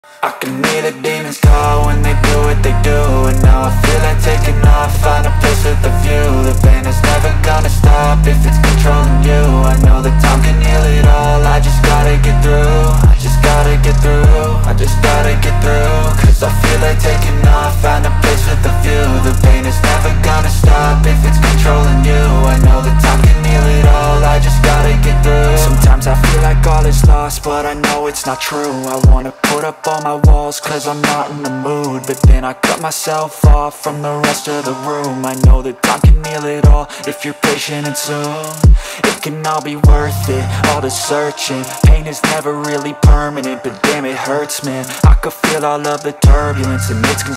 I can hear the demons call when they do what they do. And now I feel like taking off, find a place with a view. The pain is never gonna stop if it's controlling you. I know that time can heal it all, I just gotta get through. I just gotta get through, I just gotta get through. Cause I feel like taking off, find a place with a view. The pain is never gonna stop if it's controlling you. I know that time can heal it all, I just gotta get through. Sometimes I feel like all is lost, but I know it's not true. I wanna put up all my walls cause I'm not in the mood, but then I cut myself off from the rest of the room. I know that time can heal it all if you're patient, and soon it can all be worth it, all the searching. Pain is never really permanent, but damn it hurts, man. I could feel all of the turbulence and it's